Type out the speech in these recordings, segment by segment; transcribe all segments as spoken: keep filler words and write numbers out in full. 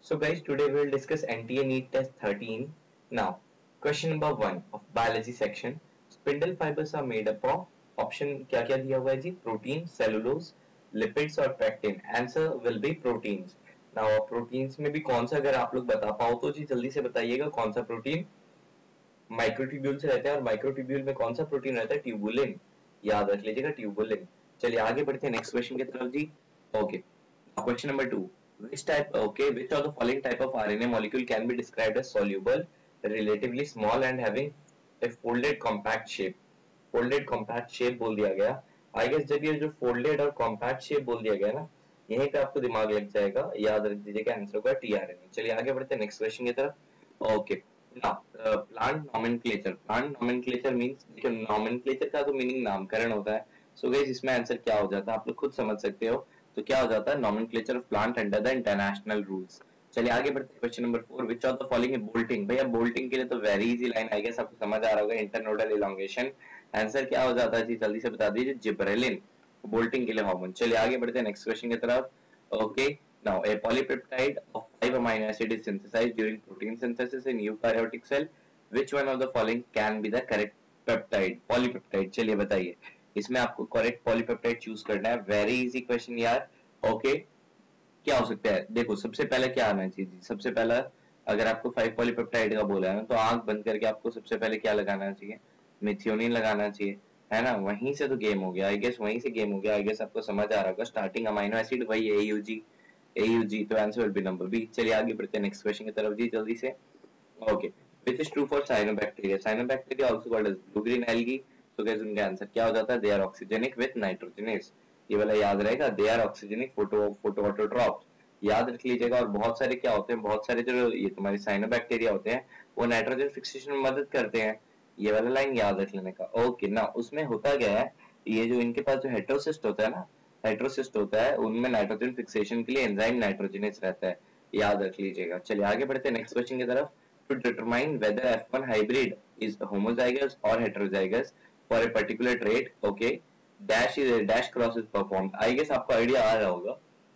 So guys, today we will discuss N T A NEET Test thirteen. Now, question number one of biology section. Spindle fibers are made up of option क्या क्या दिया हुआ है जी? Protein, cellulose, lipids और pectin. Answer will be proteins. Now proteins में भी कौन सा अगर आप लोग बता पाओ तो जी जल्दी से बताइएगा कौन सा प्रोटीन माइक्रोट्यूब्यूल से रहता है और माइक्रोट्यूब्यूल में कौन सा प्रोटीन रहता है? ट्यूबुलिन. याद रख लीजिएगा ट्यूबुलिन. चलिए आगे बढ़ते हैं नेक्स्ट क्वेश्चन की तरफ जी. Okay, question number two. Which type, okay, which of the following type of R N A molecule can be described as soluble, relatively small and having a folded compact shape? Folded compact shape बोल दिया गया. I guess जब ये जो folded और compact shape बोल दिया गया ना, यहीं पे आपको दिमाग लग जाएगा. याद रख दीजिएगा आंसर होगा T R N A. चलिए आगे बढ़ते हैं नेक्स्ट क्वेश्चन की तरफ. Okay, now uh, plant nomenclature. Plant nomenclature means देखिए nomenclature का तो मीनिंग नामकरण होता है. So guys इसमें आंसर क्या हो जाता है आप लोग खुद समझ सकते हो. तो क्या हो जाता है? Nomenclature of plant under the international rules. चलिए आगे बढ़ते हैं question number four. Which of the following is bolting? भैया बोल्टिंग के लिए तो very easy line I guess आपको समझ आ रहा होगा. Internodal elongation. आंसर क्या हो जाता है जी जल्दी से बता दीजिए. जिब्रेलिन बोल्टिंग के लिए हार्मोन. चलिए आगे बढ़ते हैं नेक्स्ट क्वेश्चन की तरफ. Okay, now a polypeptide of five amino acid is synthesised during protein synthesis in eukaryotic cell. Which one of the following can be the correct peptide polypeptide? चलिए बताइए. इसमें आपको करेक्ट पॉलीपेप्टाइड चूज करना है. Very easy question यार. Okay okay, क्या हो सकता है? देखो सबसे पहले क्या आना चाहिए? सबसे पहला अगर आपको फाइव पॉलीपेप्टाइड का बोला है ना तो आंख बंद करके आपको सबसे पहले क्या लगाना चाहिए? मिथियोनिन लगाना चाहिए, है ना. वहीं से तो गेम हो गया. आई गेस वहीं से गेम हो गया. आई गेस आपको समझ आ रहा होगा. स्टार्टिंग अमाइनो एसिड वही एयूजी. एयूजी तो answer will be number B. चलिए आगे बढ़ते हैं नेक्स्ट क्वेश्चन की तरफ जी जल्दी से. Okay, which is true for cyanobacteria? Cyanobacteria also called as blue green algae. तो गाइस उनका आंसर क्या हो जाता है? They are oxygenic with nitrogenase. ये वाला याद रहेगा. They are oxygenic photo photoautotrophs. याद रख लीजिएगा. और बहुत सारे क्या होते हैं? बहुत सारे जो ये तुम्हारे साइनोबैक्टीरिया होते हैं वो नाइट्रोजन फिक्सेशन में मदद करते हैं. ये वाला लाइन याद रख लेने का. ओके, ना उसमें होता क्या है? ये जो इनके पास जो हेटेरोसिस्ट होता है ना, हेटेरोसिस्ट होता है उनमें नाइट्रोजन फिक्सेशन के लिए एंजाइम नाइट्रोजनेस रहता है. याद रख लीजिएगा. चलिए आगे बढ़ते हैं नेक्स्ट क्वेश्चन की तरफ. To determine whether F one hybrid is homozygous और heterozygous for a particular trait. Okay, dash is dash cross is performed. I guess आपको आइडिया आ रहा होगा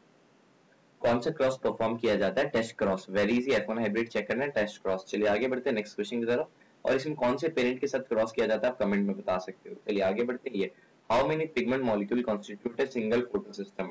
कौन सा क्रॉस परफॉर्म किया जाता है? Test cross. Very easy. F one hybrid check करना है. Test cross. चलिए आगे बढ़ते हैं नेक्स्ट क्वेश्चन की तरफ. और इसमें कौन से पेरेंट के साथ क्रॉस किया जाता है आप कमेंट में बता सकते हो. चलिए आगे बढ़ते हैं. ये how many pigment molecule constitute a single photosystem?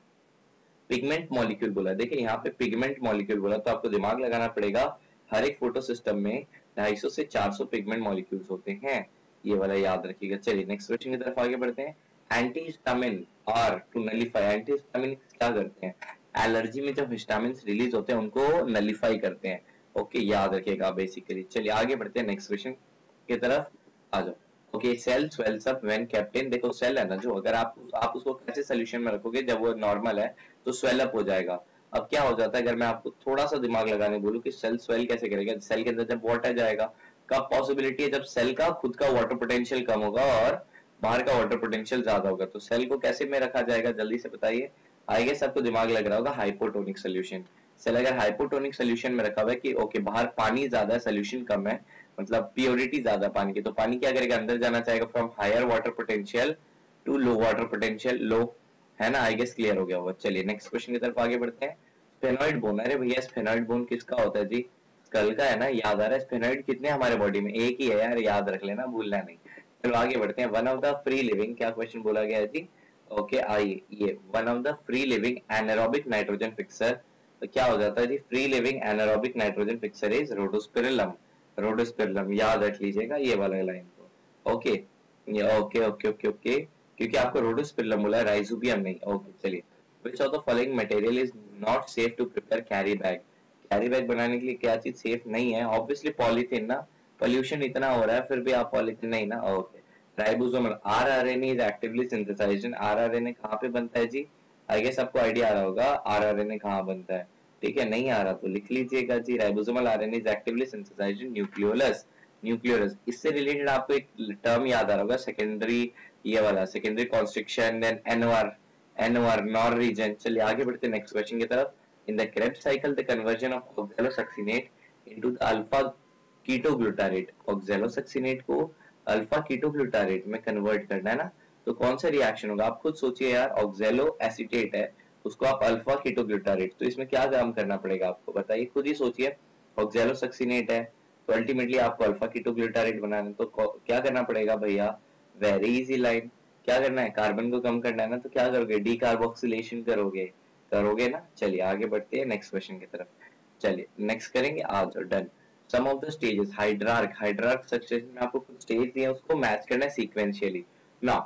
Pigment molecule बोला. देखिए यहाँ पे पिगमेंट मॉलिक्यूल बोला तो आपको दिमाग लगाना पड़ेगा. हर एक फोटो सिस्टम में ढाई सौ से चार सौ पिगमेंट मॉलिक्यूल्स होते हैं. ये वाला याद रखिएगा. चलिए नेक्स्ट क्वेश्चन की तरफ आगे बढ़ते हैं. Antihistamine are to nullify. Antihistamine क्या करते हैं? एलर्जी में जब हिस्टामिन रिलीज होते हैं उनको नलिफाई करते हैं. ओके, याद रखिएगा बेसिकली. चलिए आगे बढ़ते हैं नेक्स्ट क्वेश्चन की तरफ. आ जाओ. Okay, cell swells up when kept in. देखो सेल है ना जो, अगर आप आप उसको कैसे सोल्यूशन में रखोगे जब वो नॉर्मल है तो स्वेल अप हो जाएगा. अब क्या हो जाता है अगर मैं आपको थोड़ा सा दिमाग लगाने बोलूं कि सेल स्वेल कैसे करेगा? सेल के अंदर जब वाटर जाएगा, कब पॉसिबिलिटी है? जब सेल का खुद का वाटर पोटेंशियल कम होगा और बाहर का वाटर पोटेंशियल ज्यादा होगा. तो सेल को कैसे में रखा जाएगा जल्दी से बताइए. आई गेस आपको दिमाग लग रहा होगा हाइपोटोनिक सोल्यूशन. सेल अगर हाइपोटोनिक सोल्यूशन में रखा हुआ है कि ओके बाहर पानी ज्यादा है, सोल्यूशन कम है, मतलब प्योरिटी ज्यादा पानी की, तो पानी क्या करेगा? अंदर जाना चाहेगा from higher water potential to low water potential. Low, है ना. आई गेस क्लियर हो गया होगा. चलिए नेक्स्ट क्वेश्चन की तरफ आगे बढ़ते हैं. Sphenoid bone. अरे भैया स्फेनॉइड बोन किसका होता है जी? स्कल का है ना. याद आ रहा है. स्फेनॉइड कितने हमारे बॉडी में? एक ही है यार. याद रख लेना, भूलना नहीं. चलो आगे बढ़ते हैं. One of the free living, क्या क्वेश्चन बोला गया है जी? ओके आइए. ये one of the free living anaerobic nitrogen fixer. तो क्या हो जाता है जी? Free living anaerobic nitrogen fixer is rhodospirillum. Rhodospirillum याद रख लीजिएगा ये वाला लाइन को. ओके ये ओके ओके ओके ओके क्योंकि आपको रोडोस्पिरिलम बोला है, राइजोबियम नहीं. ओके चलिए. Which of the following material is not safe to prepare carry bag? Carry bag बनाने के लिए क्या चीज सेफ नहीं है? ऑब्वियसली पॉलीथीन ना. पोल्यूशन इतना हो रहा है फिर भी आप पॉलीथीन नहीं ना. Okay, ribosomal. RRNA is actively synthesised. RRNA कहाँ पे बनता है जी? आई गेस आपको आइडिया आ रहा होगा आरआरएनए कहाँ बनता है. ठीक है, नहीं आ रहा तो लिख लीजिएगा जी. Ribosomal RNA is actively synthesised in nucleolus. Nucleolus. इससे रिलेटेड आपको एक टर्म याद आ रहा होगा सेकेंडरी, ये वाला secondary constriction, then NOR. NOR NOR region. चलिए आगे बढ़ते हैं नेक्स्ट क्वेश्चन की तरफ. In the Krebs cycle the conversion of oxalosuccinate into the alpha ketoglutarate. Oxalosuccinate को अल्फा कीटोग्लूटारेट में कन्वर्ट करना है ना, तो कौन सा रिएक्शन होगा? आप खुद सोचिए यार. ऑक्सैलो एसीटेट है उसको आप अल्फा कीटोग्लूटारेट, तो इसमें क्या काम करना पड़ेगा आपको बताइए, खुद ही सोचिए। ऑक्सैलोसक्सिनेट है तो अल्टीमेटली आपको अल्फा कीटोग्लूटारेट बनाना है, तो क्या करना पड़ेगा भैया, वेरी इजी लाइन, क्या करना है, कार्बन को कम करना है ना, तो क्या करोगे, डी कार्बोक्सिलेशन करोगे, करोगे ना। चलिए आगे बढ़ते हैं नेक्स्ट क्वेश्चन की तरफ। चलिए नेक्स्ट करेंगे, आ जाओ, done. Some of the stages, hydrarch, hydrarch succession में आपको कुछ स्टेज दिए, उसको मैच करना है सीक्वेंशियली ना।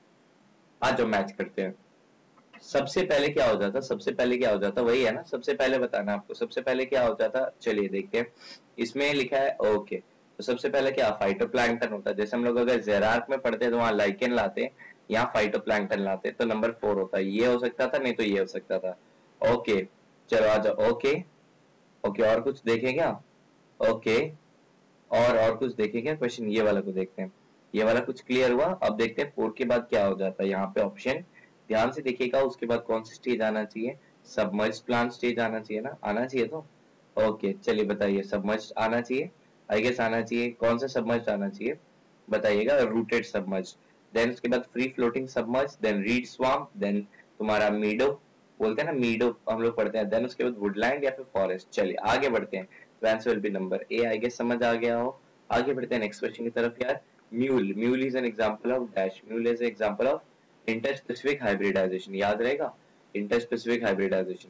आ जाओ मैच करते हैं। सबसे पहले क्या हो जाता, सबसे पहले क्या हो जाता, वही है ना, सबसे पहले बताना आपको, सबसे पहले क्या हो जाता, चलिए देखते हैं। इसमें लिखा है ओके, तो सबसे पहले क्या, फाइटोप्लैंक्टन होता है। जैसे हम लोग अगर जेरार्क में पढ़ते तो वहां लाइकेन लाते, यहाँ फाइटोप्लैंक्टन लाते, तो नंबर फोर होता है। ये हो सकता था, नहीं तो ये हो सकता था। ओके चलो आ जाओ। ओके ओके और कुछ देखें क्या, ओके और और कुछ देखें क्या क्वेश्चन, ये वाला को देखते हैं। ये वाला कुछ क्लियर हुआ। अब देखते हैं फोर के बाद क्या हो जाता है। यहाँ पे ऑप्शन ध्यान से देखिएगा, उसके बाद कौन सी स्टेज आना चाहिए, सबमर्ज प्लांट स्टेज आना चाहिए ना, आना चाहिए तो। ओके चलिए बताइए, सबमर्ज आना चाहिए, आई गेस आना चाहिए। कौन सा सबमर्ज आना चाहिए बताइएगा, रूटेड सबमर्ज। देन उसके बाद free floating submerge, then reed swamp, then तुम्हारा मीडो, बोलते हैं ना मीडो हम लोग पढ़ते हैं, देन उसके बाद वुडलैंड या फिर फॉरेस्ट। चलिए आगे बढ़ते हैं, तो answer will be number A, I guess समझ आ गया हो। आगे बढ़ते हैं नेक्स्ट क्वेश्चन की तरफ यार। Mule, mule is an example of dash, mule is an example of interspecific hybridisation, याद रहेगा, interspecific hybridisation.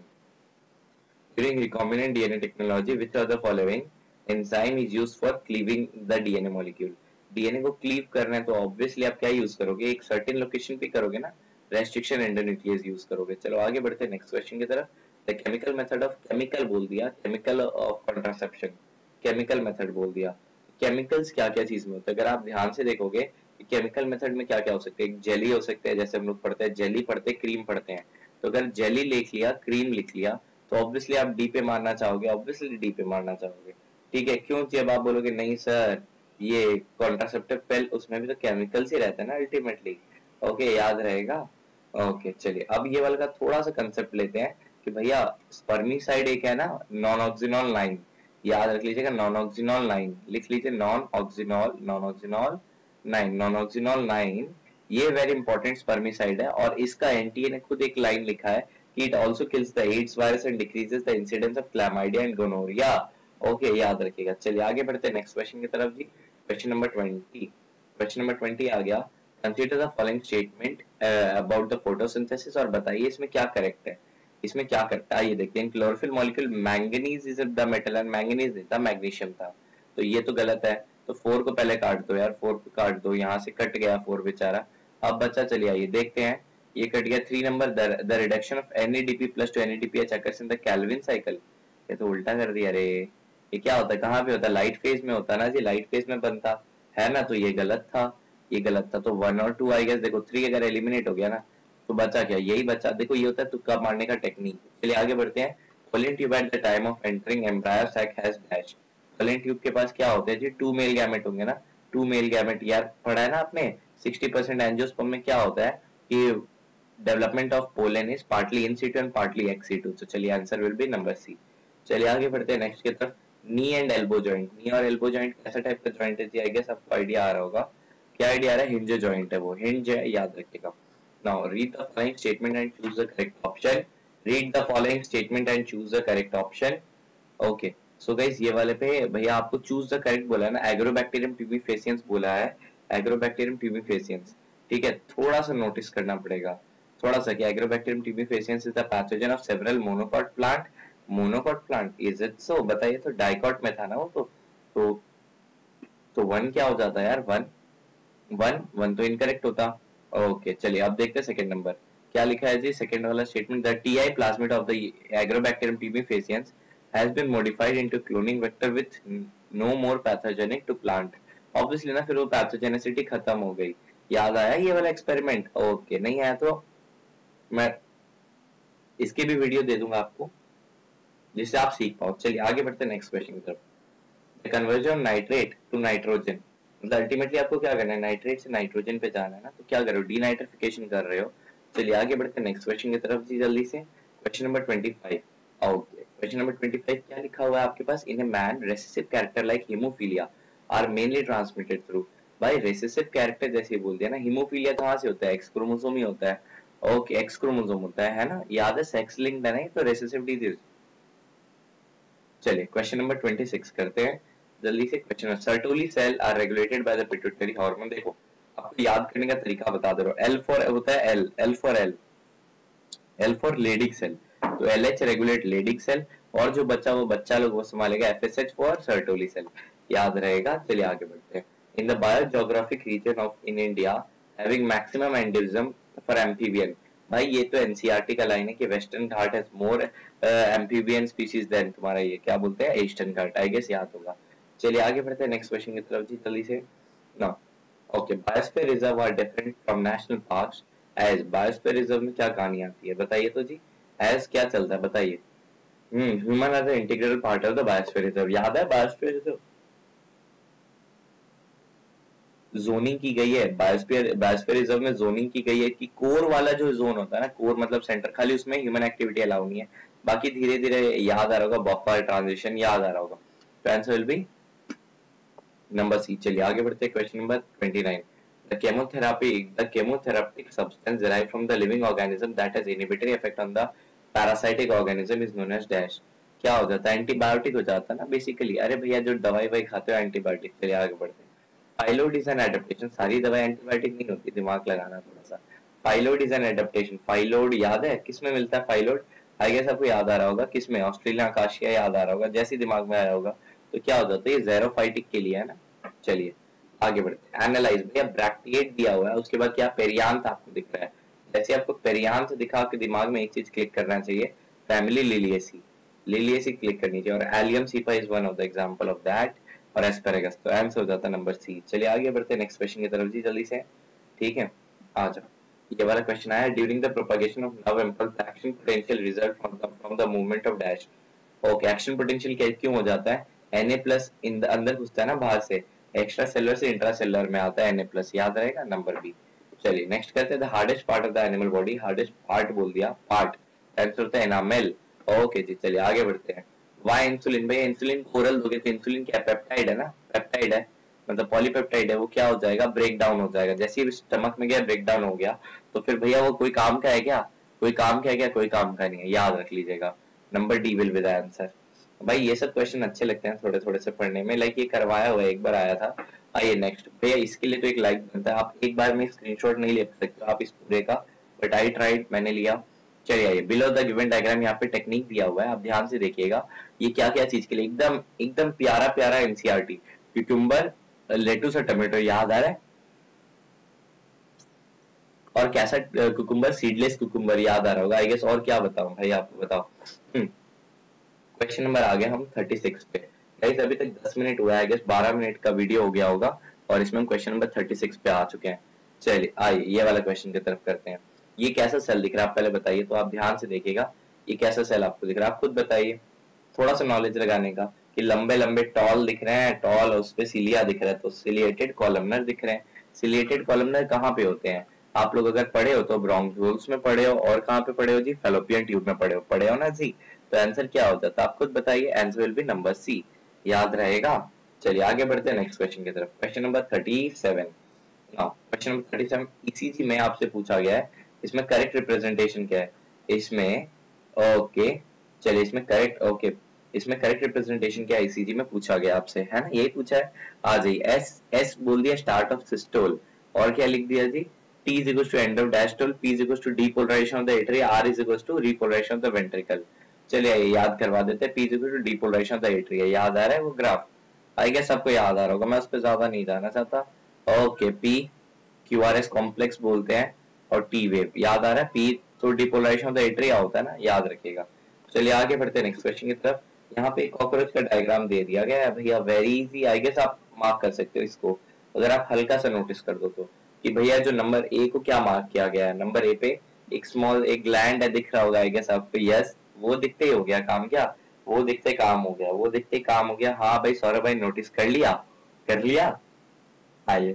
During recombinant D N A technology, which of the following enzyme is used for cleaving the D N A molecule? D N A को cleave करना है तो obviously आप क्या use करोगे, एक सर्टेन लोकेशन पे करोगे ना, रेस्ट्रिक्शन एंडोन्यूक्लियस यूज करोगे। चलो आगे बढ़ते हैं नेक्स्ट क्वेश्चन की तरफ। The chemical method of, chemical बोल दिया, chemical of contraception, chemical method बोल दिया। केमिकल्स क्या क्या चीज में होता है, अगर आप ध्यान से देखोगे केमिकल मेथड में क्या क्या हो सकते हैं, जेली हो सकते हैं, जैसे हम लोग पढ़ते हैं जेली पढ़ते हैं, क्रीम पढ़ते हैं। तो अगर जेली लिख लिया, क्रीम लिख लिया, तो ऑब्वियसली आप डी पे मारना चाहोगे, ऑब्वियसली डी पे मारना चाहोगे, ठीक है। क्यों, जब आप बोलोगे नहीं सर ये कॉन्ट्रासेप्टिव पिल, उसमें भी तो केमिकल्स ही रहते हैं ना अल्टीमेटली। ओके याद रहेगा। ओके चलिए अब ये वाला का थोड़ा सा कंसेप्ट लेते हैं कि भैया स्पर्मिसाइड एक है ना, नॉन ऑक्सिनॉल लाइन, याद रख लीजिएगा, नॉन ऑक्सिनॉल लाइन लिख लीजिए, nonoxynol, nonoxynol nine, nonoxynol nine, ये वेरी इंपॉर्टेंट स्पर्मिसाइड है। और इसका एनटीए ने खुद एक लाइन लिखा है कि it also kills the AIDS virus and decreases the incidence of chlamydia and gonorrhoea. Okay याद रखिएगा। चलिए आगे बढ़ते हैं नेक्स्ट क्वेश्चन की तरफ जी। Question number twenty, question number twenty आ गया। Consider the following statement about the photosynthesis, और बताइए इसमें क्या करेक्ट है, इसमें क्या करता है। आइए देखते हैं। Chlorophyll molecule manganese is the metal and manganese नहीं था, मैग्नीशियम था, तो ये तो गलत है। तो फोर को पहले काट दो यार, फोर को काट दो, यहाँ से कट गया फोर बेचारा। अब बच्चा, चलिए आइए देखते हैं, ये कट गया। Three number, the reduction of N A D P plus to N A D P H occurs in the Calvin cycle, ये तो उल्टा कर दिया रे। ये क्या होता है, कहाँ पे होता है, लाइट फेज में होता है ना जी, लाइट फेज में बनता है ना, तो ये गलत था, ये गलत था। तो वन और टू आई गेस, देखो थ्री अगर एलिमिनेट हो गया ना तो बचा क्या, यही बचा। देखो ये होता है तुक्का मारने का टेक्निक। चलिए आगे बढ़ते हैं। Pollen tube at the time of entering embryo sac has dash, pollen tube के पास क्या होते हैं जी, टू मेल गैमेट होंगे ना, टू मेल गैमेट, यार पढ़ा है ना आपने। सिक्सटी परसेंट एंजियोस्पर्म में क्या होता है कि development of pollen is partly in situ and partly ex situ. तो चलिए answer will be number C. चलिए आगे बढ़ते हैं नेक्स्ट की तरफ। Knee and elbow joint, knee और एल्बो जॉइंट कैसा टाइप का जॉइंट है जी, आई गेस आपको आइडिया आ रहा होगा। क्या आइडिया आ रहा है, हिंज जॉइंट है वो, हिंज है, याद रखिएगा। Now read the following statement and choose the correct option, read the following statement and choose the correct option. Okay so guys ये वाले पे भैया आपको चूज द करेक्ट बोला है ना, एग्रोबैक्टीरियम ट्यूबिफेसियंस बोला है, एग्रोबैक्टीरियम ट्यूबिफेसियंस, ठीक है। थोड़ा सा नोटिस करना पड़ेगा, थोड़ा सा, कि agrobacterium tumefaciens is the pathogen of several monocot plant, monocot plant, is it so, बताइए। तो डाइकॉट में था ना वो, तो तो तो वन क्या हो जाता है यार, वन, वन वन तो इनकरेक्ट होता। ओके चलिए अब देखते हैं सेकंड नंबर क्या लिखा है जी। सेकंड वाला statement, the Ti plasmid of the agrobacterium tumefaciens has been modified into cloning vector with no more pathogenic to plant. Obviously ना, फिर वो पैथोजेनिसिटी खत्म हो गई। याद आया ये वाला एक्सपेरिमेंट, ओके नहीं आया तो मैं इसकी भी वीडियो दे दूंगा आपको, जिससे आप सीख पाओ। चलिए आगे बढ़ते हैं नेक्स्ट क्वेश्चन की तरफ। The conversion nitrate to nitrogen, मतलब अल्टीमेटली आपको क्या करना है, नाइट्रेट से नाइट्रोजन पे जाना है ना, तो क्या करो, डीनाइट्रिफिकेशन कर रहे हो। चलिए आगे बढ़ते हैं नेक्स्ट क्वेश्चन की तरफ जी जल्दी से। Question number twenty five. Okay question number twenty five क्या लिखा हुआ है आपके पास, in a man recessive character like haemophilia are mainly transmitted through, भाई रेसेसिव कैरेक्टर जैसे बोल दिया ना, हीमोफीलिया कहाँ से होता है, एक्स क्रोमोसोम ही होता है। ओके, एक्स क्रोमोसोम होता है है ना, याद है, सेक्स लिंक्ड है ना, तो रिसेसिव डिजीज। चलिए क्वेश्चन नंबर ट्वेंटी सिक्स करते हैं जल्दी से। Question, Sertoli cell are regulated by the pituitary hormone. देखो आपको याद करने का तरीका बता दे रहा हूँ। एल फॉर होता है L, L for L, L for Leydig cell, तो L H regulate Leydig cell, और जो बच्चा वो बच्चा लोग वो संभालेगा F S H for Sertoli cell, याद रहेगा। चलिए आगे बढ़ते हैं। In the biogeographic region of in India having maximum endemism for amphibian. भाई ये तो एनसीईआरटी का लाइन है कि western Ghat has more amphibian species than तुम्हारा ये क्या बोलते हैं ईस्टर्न घाट, आई गेस याद होगा। चलिए आगे बढ़ते हैं नेक्स्ट क्वेश्चन की तरफ जी जल्दी से ना। Okay, biosphere reserve are different from national parks as. Biosphere reserve में क्या कहानी आती है बताइए तो जी, एज क्या चलता है बताइए। Hmm human as an integral part of the biosphere reserve, याद है बायोस्फीयर रिजर्व जोनिंग की गई है। बायोस्फीयर बायोस्फीयर रिजर्व में जोनिंग की गई है कि कोर वाला जो जोन होता है ना, कोर मतलब सेंटर, खाली उसमें ह्यूमन एक्टिविटी अलाउ नहीं है, बाकी धीरे धीरे याद आ रहा होगा बफर ट्रांजिशन, याद आ रहा होगा। तो answer will be number C. चलिए आगे बढ़ते हैं question number twenty nine. The chemotherapy, the chemotherapeutic substance derived from the living organism that has inhibitory effect on the parasitic organism is known as dash। क्या हो जाता है, antibiotic हो जाता है ना बेसिकली। अरे भैया जो दवाई वाई खाते हो एंटीबायोटिक। चलिए आगे बढ़ते हैं। फाइलोड इज एन एडेप्टेशन, सारी दवाई एंटीबायोटिक नहीं होती, दिमाग लगाना थोड़ा सा। Phyllode is an adaptation, phyllode याद है किसमें मिलता है फाइलोड, आई गेस आपको याद आ रहा होगा किसमें, ऑस्ट्रेलिया अकाशिया, याद आ रहा होगा, जैसे दिमाग में आया होगा। तो क्या हो जाता है, ये ज़ेरोफाइटिक के लिए है ना। चलिए आगे बढ़ते हैं। एनालाइज, भैया ब्रैक्टिएट दिया हुआ है, उसके बाद क्या पेरियांथ आपको दिख रहा है। जैसे आपको पेरियांथ दिखा के दिमाग में एक चीज क्लिक करना चाहिए, फैमिली लिलिएसी, लिलिएसी क्लिक करनी चाहिए, और allium cepa is one of the example of that, और एस्पेरेगस। तो आंसर हो जाता है नंबर सी। चलिए आगे बढ़ते हैं नेक्स्ट क्वेश्चन की तरफ जी जल्दी से, ठीक है आ जाओ। ये वाला क्वेश्चन आया, during the propagation of nerve impulse action potential result from the from the movement of dash. Okay, action potential क्यों हो जाता है, Na प्लस इन अंदर घुसता है ना बाहर से, एक्स्ट्रा सेलुलर से इंट्रा सेलुलर में आता है Na प्लस, याद रहेगा नंबर बी। चलिए नेक्स्ट करते हैं, the hardest part of the animal body, hardest part बोल दिया, पार्ट आंसर होता है एनामेल। ओके जी चलिए आगे बढ़ते हैं। वाई इंसुलिन, भाई इंसुलिन ओरल दोगे तो इंसुलिन क्या पेप्टाइड है ना, पेप्टाइड है मतलब पॉलीपेप्टाइड है, वो क्या हो जाएगा ब्रेक डाउन हो जाएगा, जैसे ही स्टमक में गया ब्रेक डाउन हो गया, तो फिर भैया वो कोई काम का है क्या, कोई काम का है क्या, कोई काम का नहीं है, याद रख लीजिएगा। Number D will be the answer. भाई ये सब क्वेश्चन अच्छे लगते हैं थोड़े थोड़े से पढ़ने में, लाइक ये करवाया हुआ है, एक बार आया था। आइए नेक्स्ट, भैया इसके लिए तो एक लाइक बनता है, आप एक बार में स्क्रीनशॉट नहीं ले सकते आप इस पूरे का, बट आई ट्राइड, मैंने लिया। चलिए आइए, बिलो द गिवन डायग्राम यहाँ पे टेक्निक दिया हुआ है, आप ध्यान से देखिएगा ये क्या क्या चीज के लिए, एकदम एकदम प्यारा प्यारा एनसीईआरटी। क्यूकम्बर, लेटुस और टमाटो, याद आ रहा है, और कैसा कुकुम्बर, सीडलेस कुकुम्बर, याद आ रहा होगा आई गेस। और क्या बताऊं भाई आपको, बताओ। क्वेश्चन नंबर आ गया हम थर्टी सिक्स पे। गाइस अभी तक दस मिनट हुआ है, आई गेस बारह मिनट का वीडियो हो गया होगा, और इसमें हम क्वेश्चन नंबर थर्टी सिक्स पे आ चुके हैं। चलिए आइए ये वाला क्वेश्चन की तरफ करते हैं। ये कैसा सेल दिख रहा है आप पहले बताइए, तो आप ध्यान से देखिएगा ये कैसा सेल आपको दिख रहा है, आप खुद बताइए, थोड़ा सा नॉलेज लगाने का, कि लंबे लंबे टॉल दिख रहे हैं, टॉल और उसपे सिलिया दिख रहा है, तो सिलिएटेड कॉलमनर दिख रहे हैं। सिलिएटेड कॉलमनर कहाँ पे होते हैं, आप लोग अगर पढ़े हो तो ब्रोंकियोल्स में पढ़े हो, और कहाँ पे पढ़े हो जी, फैलोपियन ट्यूब में पढ़े हो, पढ़े हो ना जी। तो आंसर क्या हो जाता है आप खुद बताइए, answer will be number C, याद रहेगा। चलिए आगे बढ़ते हैं नेक्स्ट क्वेश्चन की तरफ। Question number thirty seven. Now question number thirty seven ECG में आपसे पूछा गया है, इसमें करेक्ट रिप्रेजेंटेशन क्या है इसमें, ओके चलिए इसमें करेक्ट, ओके इसमें करेक्ट रिप्रेजेंटेशन क्या है ईसीजी में पूछा गया आपसे, है ना, यही पूछा है। आ जाइए, एस एस बोल दिया स्टार्ट ऑफ सिस्टोल, और क्या लिख दिया जी, T is equals to end of diastole, P is equals to depolarization of the atria, R is equals to repolarization of the ventricle। चलिए याद करवा देते हैं, P is equals to depolarization of the atria, याद आ रहा है वो ग्राफ, आई गेस सबको याद आ रहा होगा, मैं उस पर ज्यादा नहीं जाना चाहता। Okay, P Q R S complex बोलते हैं, और T वेव, याद आ रहा है, P तो डिपोलराइजेशन ऑफ द एट्रिया होता है ना, याद रखिएगा। चलिए आगे बढ़ते हैं नेक्स्ट क्वेश्चन की तरफ। यहाँ पे कॉकरोच का डायग्राम दे दिया गया है भैया, वेरी इजी, आई गेस आप मार्क कर सकते हो इसको, अगर आप हल्का सा नोटिस कर दो तो, कि भैया जो नंबर ए को क्या मार्क किया गया है, नंबर ए पे एक स्मॉल एक ग्लैंड है दिख रहा होगा आई गेस आपको, यस वो दिखते ही हो गया काम, क्या वो दिखते काम हो गया, वो दिखते काम हो गया। हाँ भाई सौरभ भाई नोटिस कर लिया, कर लिया, आइए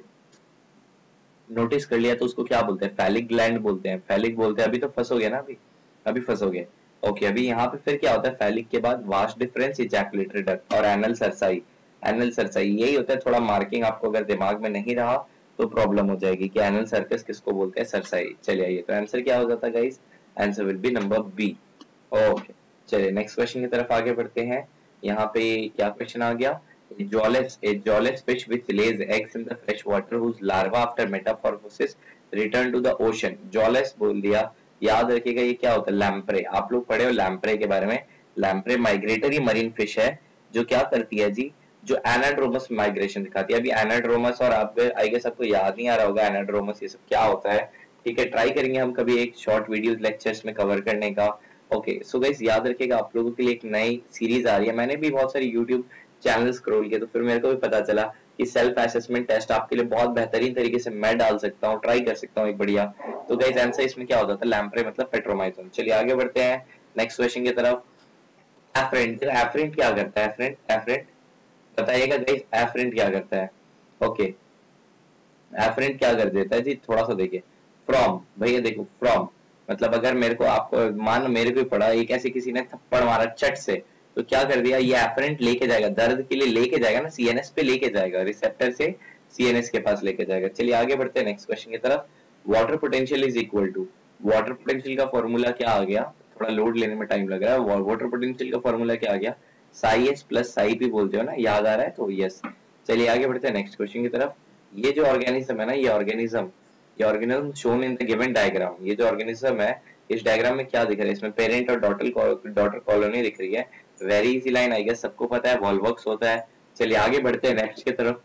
नोटिस कर लिया, तो उसको क्या बोलते हैं, फैलिक ग्लैंड बोलते हैं, फैलिक बोलते हैं। अभी तो फंसोगे ना, अभी अभी फंसोगे। ओके, अभी यहाँ पे फिर क्या होता है, फैलिक के बाद वास्ट डिफरेंस, इजैकुलेटरी डक्ट और एनल सरसाई, एनल सरसाई यही होता है। थोड़ा मार्किंग आपको अगर दिमाग में नहीं रहा तो प्रॉब्लम हो जाएगी कि एनल सर्कस किसको बोलते हैं, सरसाई। चलिए आइए, तो आंसर क्या हो जाता है guys, answer will be number B. Okay, चलिए नेक्स्ट क्वेश्चन की तरफ आगे बढ़ते हैं। यहाँ पे क्या क्वेश्चन आ गया, jawless a jawless fish which lays eggs in the fresh water whose larva after metamorphosis return to the ocean। jawless बोल दिया, याद रखिएगा ये क्या होता है, लैम्प्रे। आप लोग पढ़े हो लैम्प्रे के बारे में। लैम्प्रे माइग्रेटरी मरीन फिश है जो क्या करती है जी, जो एनाड्रोमस माइग्रेशन दिखाती है। अभी एनाड्रोमस और आप आई गेस आपको याद नहीं आ रहा होगा एनाड्रोमस ये सब क्या होता है, ठीक है, ट्राई करेंगे हम कभी एक शॉर्ट वीडियो लेक्चर्स में कवर करने का। ओके सो गाइस याद रखिएगा आप लोगों के लिए एक नई सीरीज आ रही है। मैंने भी बहुत सारी यूट्यूब चैनल स्क्रॉल किया तो फिर मेरे को भी पता चला कि सेल्फ असेसमेंट टेस्ट आपके लिए बहुत बेहतरीन तरीके से मैं डाल सकता हूँ, ट्राई कर सकता हूँ एक बढ़िया। तो गाइस आंसर इसमें क्या होता था, लैम्प्रे मतलब पेट्रोमाइजोन। चलिए आगे बढ़ते हैं नेक्स्ट क्वेश्चन की तरफ। एफरेंट, एफरेंट क्या करता है, एफरेंट एफरेंट बताइएगा गाइस, एफरेंट क्या करता है। ओके एफरेंट क्या कर देता है जी, थोड़ा सा देखिए, फ्रॉम, भैया देखो फ्रॉम मतलब अगर मेरे को आपको मान मेरे को पड़ा एक ऐसे किसी ने थप्पड़ मारा चट से, तो क्या कर दिया, ये एफरेंट लेके जाएगा, दर्द के लिए लेके जाएगा ना, सीएनएस पे लेके जाएगा, रिसेप्टर से सीएनएस के पास लेके जाएगा। चलिए आगे बढ़ते हैं नेक्स्ट क्वेश्चन की तरफ। Water potential is equal to, water potential का फॉर्मूला क्या आ गया, थोड़ा लोड लेने में टाइम लग रहा है। वाटर पोटेंशियल का फॉर्मूला क्या आ गया, psi S plus psi P बोलते हो ना, याद आ रहा है, तो यस। चलिए आगे बढ़ते हैं नेक्स्ट क्वेश्चन की तरफ। ये जो ऑर्गेनिज्म है ना, ये ऑर्गेनिज्म ये organism shown in the given diagram, ये जो ऑर्गेनिज्म है इस डायग्राम में क्या दिख रहा है, इसमें पेरेंट और डॉटर डॉटर कॉलोनी दिख रही है। Very easy line, I guess सबको पता है, वॉल्वॉक्स होता है। चलिए आगे बढ़ते हैं नेक्स्ट की तरफ।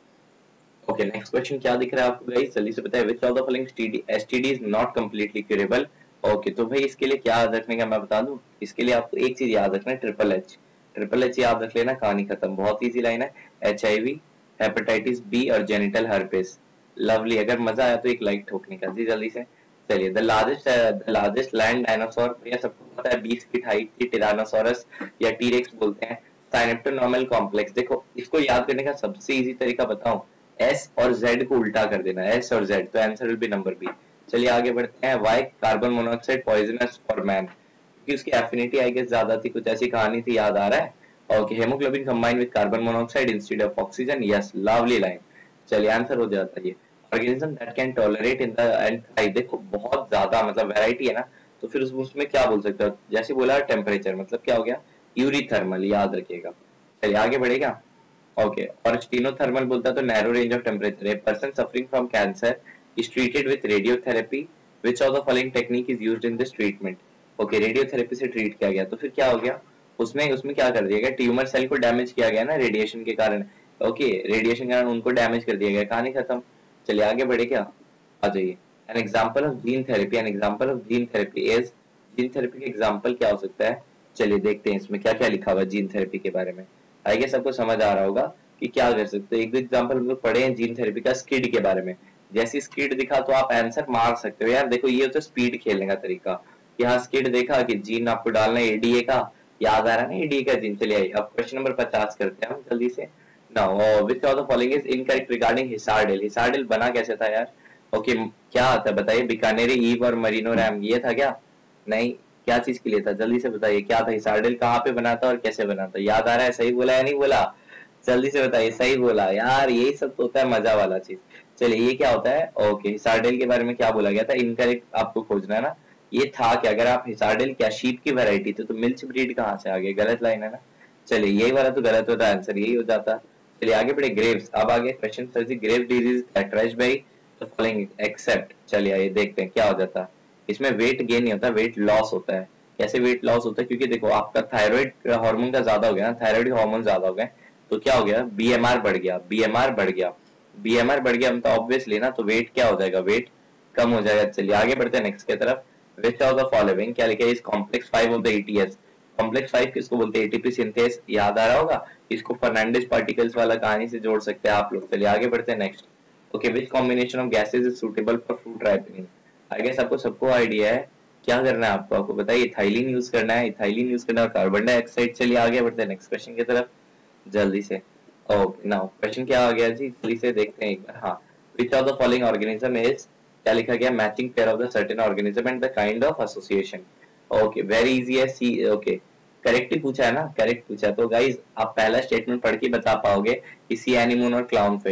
ओके नेक्स्ट क्वेश्चन क्या दिख रहा है आपको गाइस, जल्दी से बताइए, which of the following STD is not completely curable. Okay तो भाई इसके लिए क्या याद रखने का मैं बता दूं, इसके लिए आपको एक चीज याद रखना है, ट्रिपल एच। ट्रिपल एच याद रख लेना, कहानी खत्म, बहुत इजी लाइन है। एचआईवी, हेपेटाइटिस बी और जेनिटल हर्पेस। लवली, अगर मजा आया तो एक लाइक ठोकने का जी जल्दी से। चलिए the largest the largest land dinosaur, भैया सबको पता है बीस फीट हाइट की टिरानोसोरस या टीरेक्स बोलते हैं। साइनेप्टोनॉर्मल कॉम्प्लेक्स, देखो इसको याद करने का सबसे इजी तरीका बताऊं, एस और जेड को उल्टा कर देना, एस और जेड, तो answer will be number B. चलिए आगे बढ़ते हैं। Why carbon monoxide poisonous for man, क्योंकि उसकी एफिनिटी आई गेस ज्यादा थी, कुछ ऐसी कहानी थी, याद आ रहा है। Okay haemoglobin combine with carbon monoxide instead of oxygen, yes lovely line. चलिए आंसर हो जाता है ये, organism that can tolerate in the end, देखो बहुत ज्यादा मतलब वैरायटी है ना, तो फिर उसमें क्या बोल सकते हो, जैसे बोला टेम्परेचर मतलब क्या हो गया, यूरीथर्मल, याद रखिएगा। चलिए आगे बढ़ेगा। ओके और स्टीनोथर्मल बोलता है तो narrow range of temperature. A person suffering from cancer is treated with radiotherapy, which of the following technique is used in this treatment. Okay radiotherapy से ट्रीट किया गया, तो फिर क्या हो गया, उसमें उसमें क्या कर दिया गया, ट्यूमर सेल को डैमेज किया गया ना रेडिएशन के कारण। ओके रेडिएशन के कारण उनको डैमेज कर दिया गया, कहानी खत्म। चलिए आगे बढ़े, क्या आ जाइए। An example of gene therapy, an example of gene therapy is, gene therapy का एग्जांपल क्या हो सकता है, चलिए देखते हैं इसमें क्या क्या लिखा हुआ है जीन थेरेपी के बारे में। आई गेस सबको समझ आ रहा होगा कि क्या कर सकते हैं। एक एग्जांपल हम लोग पढ़े हैं जीन थेरेपी का स्किड के बारे में, जैसी स्किड दिखा तो आप आंसर मार सकते हो यार। देखो ये होता है स्पीड खेलने का तरीका, यहाँ स्किड देखा कि जीन आपको डालना है एडीए का, याद आ रहा है ना एडीए का जीन। चलिए अब क्वेश्चन नंबर पचास करते हैं हम जल्दी से। Now which of the following is incorrect regarding Hisardale, Hisardale बना कैसे था यार। ओके okay, क्या आता है बताइए, बिकानेरी ईव और मरीनो रैम, ये था क्या, नहीं, क्या चीज के लिए था, जल्दी से बताइए क्या था, हिसारडेल कहाँ पे बना था और कैसे बना था, याद आ रहा है, सही बोला या नहीं बोला, जल्दी से बताइए। सही बोला यार, यही सब तो होता है मजा वाला चीज। चलिए ये क्या होता है, ओके हिसारडेल के बारे में क्या बोला गया था, इनकरेक्ट आपको खोजना है ना, ये था कि अगर आप हिसारडेल क्या शीप की वैरायटी थी, तो मिल्च ब्रीड कहाँ से आ गई, गलत लाइन है ना। चलिए यही वाला तो गलत होता, आंसर यही हो जाता। चलिए आगे बढ़े, ग्रेव्स, अब आगे question sir ji, Grave disease characterized by the following except. चलिए ये देखते हैं क्या हो जाता है, इसमें वेट गेन नहीं होता, वेट लॉस होता है। कैसे वेट लॉस होता है, क्योंकि देखो आपका थायराइड हार्मोन का ज्यादा हो गया ना, थायराइड हार्मोन ज्यादा हो गए, तो क्या हो गया, बीएमआर बढ़ गया, बीएमआर बढ़ गया, बीएमआर बढ़ गया तो ऑब्वियसली ना, तो वेट क्या हो जाएगा, वेट कम हो जाएगा। चलिए आगे बढ़ते हैं नेक्स्ट की तरफ। व्हिच ऑफ द फॉलोइंग, क्या लिखा है, इस complex five of the ATS, complex five किसको बोलते हैं, एटीपी सिंथेस, याद आ रहा होगा, इसको फर्नांडिस पार्टिकल्स वाला कहानी से जोड़ सकते हैं आप लोग। चलिए आगे बढ़ते हैं next. Okay which combination of gases is suitable for fruit ripening, I guess आपको सबको आइडिया है क्या करना है आपको, आपको बताइए, इथाइलिन यूज करना है, इथाइलिन यूज करना है, कार्बन डाइऑक्साइड। चलिए आगे बढ़ते हैं नेक्स्ट क्वेश्चन की तरफ जल्दी से। ओके नाउ क्वेश्चन क्या आ गया जी, जल्दी से देखते हैं एक बार। हाँ which of the following organism is, क्या लिखा गया, matching pair of the certain organism and the kind of association. Okay very easy है, सी ओके करेक्ट ही पूछा है ना, करेक्ट पूछा है, तो गाइज आप पहला स्टेटमेंट पढ़ के बता पाओगे कि सी एनीमोन और क्लाउन फिश,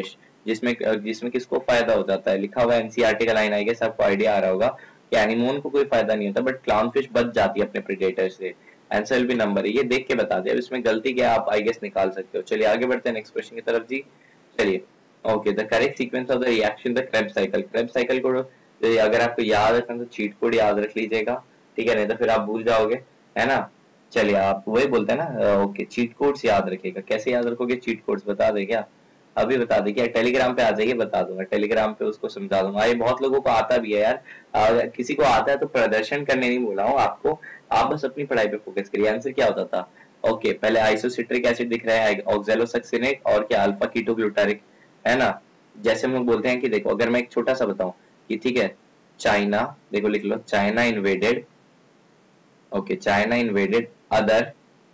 जिसमें जिसमें किसको फायदा हो जाता है, लिखा हुआ एनसीईआरटी का लाइन आएगा, सबको आइडिया आ रहा होगा कि एनिमोन को कोई फायदा नहीं होता बट क्लाउनफिश बच जाती है अपने प्रेडेटर से। आंसर विल बी नंबर, ये देख के बता दिया, अब इसमें गलती क्या आप आई गेस निकाल सकते हो। चलिए आगे बढ़ते हैं नेक्स्ट क्वेश्चन की तरफ जी। चलिए okay, the correct sequence of the reaction the Krebs cycle, Krebs cycle को अगर आपको याद रखना तो चीट कोड याद रख लीजिएगा, ठीक है, नहीं तो फिर आप भूल जाओगे, है ना। चलिए आप वही बोलते हैं ना, ओके चीट कोड्स याद रखिएगा, कैसे याद रखोगे चीट कोड्स बता दे क्या, अभी बता दे क्या, टेलीग्राम पे आ जाइए बता दूंगा, टेलीग्राम पे उसको समझा दूंगा। ये बहुत लोगों को आता भी है यार, आ, किसी को आता है तो प्रदर्शन करने नहीं बोला हूँ आपको, आप बस अपनी पढ़ाई पे फोकस करिए। आंसर क्या होता था, ओके पहले आइसोसिट्रिक एसिड दिख रहा है, ऑक्सैलोसक्सिनेट और क्या अल्फा कीटोग्लूटारिक, है ना। जैसे हम लोग बोलते हैं कि देखो अगर मैं एक छोटा सा बताऊं कि ठीक है, चाइना, देखो लिख लो, China invaded, okay China invaded other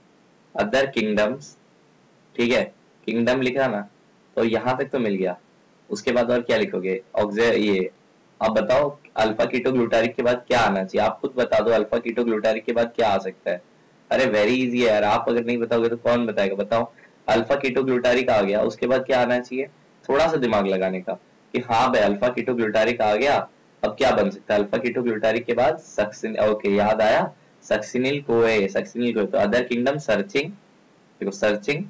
other kingdoms, ठीक है, किंगडम लिखा ना, तो यहां तक तो मिल गया, उसके बाद और क्या लिखोगे, ऑक्से ये, अब बताओ अल्फा कीटोग्लूटारिक के बाद क्या आना चाहिए, आप खुद बता दो, अल्फा कीटोग्लूटारिक के बाद क्या आ सकता है। अरे वेरी इजी है यार, आप अगर नहीं बताओगे तो कौन बताएगा, बताओ। अल्फा कीटोग्लूटारिक आ गया, उसके बाद क्या आना चाहिए, थोड़ा सा दिमाग लगाने का कि हाँ भाई अल्फा कीटोग्लूटारिक आ गया, अब क्या बन सकता है, अल्फा कीटोग्लूटारिक के बाद सक्सिन, ओके याद आया, सक्सिनिल कोए, सक्सिनिल कोए, तो अदर किंगडम सर्चिंग, देखो सर्चिंग,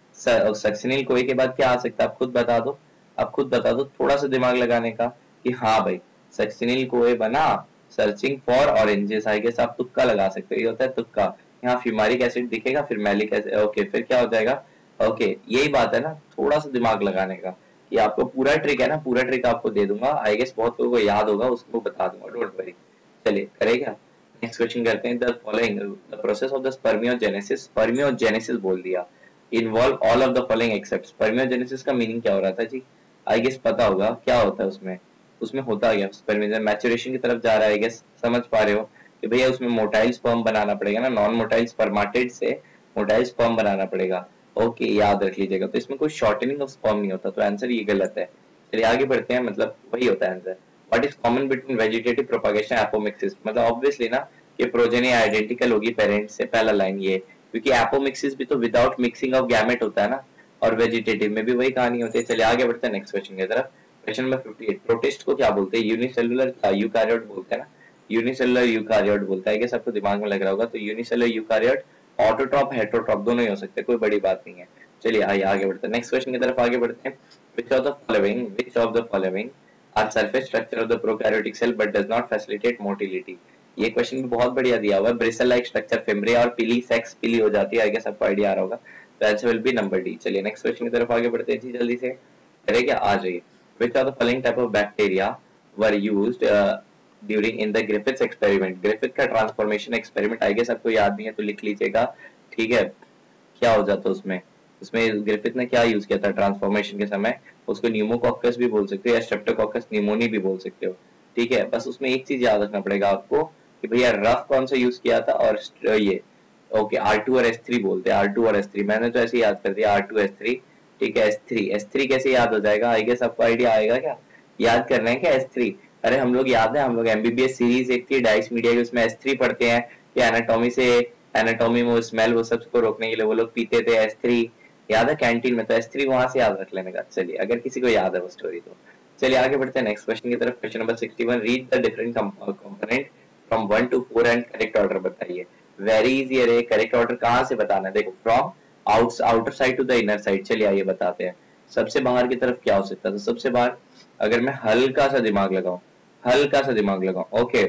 सक्सिनिल कोए के बाद क्या आ सकता है, आप खुद बता दो, आप खुद बता दो, थोड़ा सा दिमाग लगाने का कि हाँ भाई सक्सिनिल कोए बना, searching for oranges, I guess आप तुक्का लगा सकते हो, ये होता है तुक्का, यहाँ फ्यूमारिक एसिड दिखेगा, फिर मैलिक एसिड, ओके फिर क्या हो जाएगा, ओके यही बात है ना, थोड़ा सा दिमाग लगाने का, कि आपको पूरा ट्रिक है ना, पूरा ट्रिक आपको दे दूंगा, आई गेस बहुत लोगों को याद होगा, उसको बता दूंगा, डोंट वरी। चलिए करेगा, नेक्स्ट क्वेश्चन करते हैं, the following the process of the spermiogenesis, spermiogenesis बोल दिया, involve all of the following except, spermiogenesis का मीनिंग क्या हो रहा था जी, आई गेस पता होगा क्या होता है उसमें, उसमें होता क्या, स्पर्मियोजेनेसिस मैच्योरेशन की तरफ जा रहा है, आई गेस समझ पा रहे हो कि भैया उसमें मोटाइल स्पर्म बनाना पड़ेगा ना, नॉन मोटाइल स्पर्माटिड से मोटाइल स्पर्म बनाना पड़ेगा, ओके okay, याद रख लीजिएगा, तो इसमें कोई शॉर्टनिंग ऑफ स्पर्म नहीं होता, तो आंसर ये गलत है। चलिए आगे बढ़ते हैं, मतलब वही होता है answer. What is common between vegetative propagation apomixis, मतलब ऑब्वियसली ना ये प्रोजेनी आइडेंटिकल होगी पेरेंट से, पहला लाइन ये, क्योंकि एपोमिक्सिस भी तो विदाउट मिक्सिंग ऑफ गैमेट होता है ना, और वेजिटेटिव में भी वही कहानी होती है। चलिए आगे बढ़ते हैं नेक्स्ट क्वेश्चन की तरफ, क्वेश्चन नंबर अट्ठावन, प्रोटिस्ट को क्या बोलते हैं, यूनिसेलुलर यूकैरियोट बोलते हैं ना, यूनिसेलुलर यूकैरियोट बोलता है, कि सबको दिमाग में लग रहा होगा, तो यूनिसेलुलर यूकैरियोट, ऑटोट्रॉप हेटेरोट्रॉप दोनों ही हो सकते हैं, कोई बड़ी बात नहीं है। चलिए आइए आगे बढ़ते हैं, नेक्स्ट क्वेश्चन की तरफ आगे बढ़ते हैं, which of the following which of the following are surface structure of the prokaryotic cell but does not facilitate motility, ये क्वेश्चन भी बहुत बढ़िया दिया हुआ है, ब्रिसल लाइक स्ट्रक्चर फेमरिया और पीली सेक्स पीली हो जाती है, आई गेस सबको आइडिया आ रहा होगा, तो answer will be number D. चलिए नेक्स्ट क्वेश्चन की तरफ आगे बढ़ते हैं जी, जल्दी से करें क्या, आ जाइए, which of the following type of bacteria were used uh, during in the Griffiths experiment, Griffith का ट्रांसफॉर्मेशन एक्सपेरिमेंट, आई गेस आपको याद नहीं है तो लिख लीजिएगा, ठीक है, क्या हो जाता है उसमें, उसमें ग्रिफिथ ने क्या यूज किया था ट्रांसफॉर्मेशन के समय, उसको न्यूमोकॉकस भी बोल सकते हो या स्ट्रेप्टोकॉकस निमोनी भी बोल सकते हो, ठीक है, बस उसमें एक चीज याद रखना पड़ेगा आपको कि भैया रफ कौन सा यूज किया था, और ये ओके आर टू और एस थ्री बोलते हैं, आर टू और एस थ्री, मैंने तो ऐसे याद कर दिया आर टू एस थ्री, ठीक है, एस थ्री एस थ्री कैसे याद हो जाएगा, आई गेस आपको आइडिया आएगा क्या, याद करना है क्या एस थ्री, अरे हम लोग याद है, हम लोग एमबीबीएस सीरीज एक थी डाइस मीडिया की, उसमें एस थ्री पढ़ते हैं कि एनाटॉमी से एनाटॉमी में स्मेल वो सब को रोकने के लिए वो लोग पीते थे एस थ्री, याद है कैंटीन में, तो एस थ्री वहां से याद रख लेने का। चलिए अगर किसी को याद है वो स्टोरी तो चलिए आगे बढ़ते हैं नेक्स्ट क्वेश्चन की तरफ, क्वेश्चन नंबर इकसठ, read the different component from one two four and correct order बताइए, वेरी इजी है, करेक्ट ऑर्डर कहां से बताना है, देखो from out outer side to the inner side, चलिए आइए बताते हैं, सबसे बाहर की तरफ क्या हो सकता है, तो सबसे बाहर अगर मैं हल्का सा दिमाग लगाऊं, हल्का सा दिमाग लगाऊं, ओके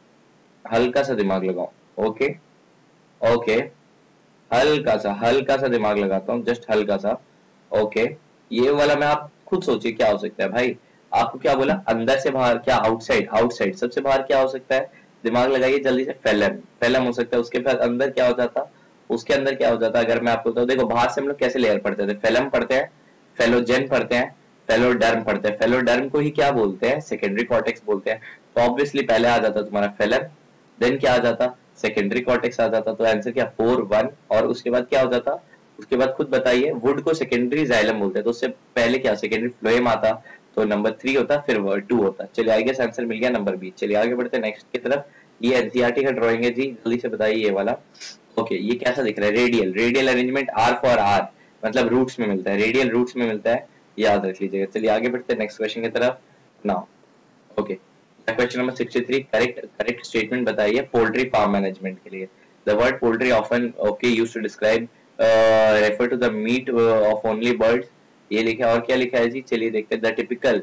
हल्का सा दिमाग लगाऊं, ओके ओके हल्का सा हल्का सा दिमाग लगाता हूँ, जस्ट हल्का सा, ओके ये वाला मैं, आप खुद सोचिए क्या हो सकता है भाई, आपको क्या बोला अंदर से बाहर, क्या आउटसाइड, आउटसाइड सबसे बाहर क्या हो सकता है, दिमाग लगाइए जल्दी से, फेलम, फेलम हो सकता है, उसके बाद अंदर क्या हो जाता, उसके अंदर क्या हो जाता, अगर मैं आपको बताऊं, देखो बाहर से हम लोग कैसे लेयर पढ़ते थे, फेलम पढ़ते हैं, फेलोजेन पढ़ते हैं, फेलोडर्म पढ़ते हैं, फेलोडर्म को ही क्या बोलते हैं, सेकेंडरी कॉर्टेक्स बोलते हैं, तो ऑब्वियसली पहले आ जाता तुम्हारा फेलम, देन क्या आ जाता, सेकेंडरी कॉर्टेक्स आ जाता, तो आंसर क्या फोर वन, और उसके बाद क्या हो जाता, उसके बाद खुद बताइए, वुड को सेकेंडरी जाइलम बोलते हैं, तो उससे पहले क्या सेकेंडरी फ्लोएम आता, तो नंबर थ्री होता, फिर टू होता, चलिए आई गेस आंसर मिल गया नंबर बी। चलिए आगे बढ़ते हैं नेक्स्ट की तरफ, ये एनसीईआरटी का ड्राइंग है जी, जल्दी से बताइए ये वाला, ओके ये कैसा दिख रहा है, radial, radial arrangement R for R, मतलब रूट्स में मिलता है, रेडियल रूट्स में मिलता है, याद रख लीजिएगा। चलिए आगे बढ़ते हैं नेक्स्ट क्वेश्चन की तरफ। Now okay, question number sixty three, correct correct statement बताइए पोल्ट्री फार्म मैनेजमेंट के लिए। The word poultry often okay used to describe refer to the meat of only birds, ये लिखा है। और क्या लिखा है जी, चलिए देखते हैं। The typical